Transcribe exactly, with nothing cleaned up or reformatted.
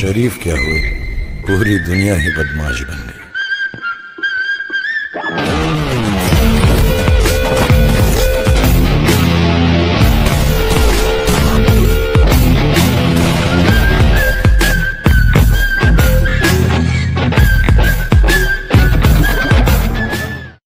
शरीफ क्या हुए, पूरी दुनिया ही बदमाश बन गई।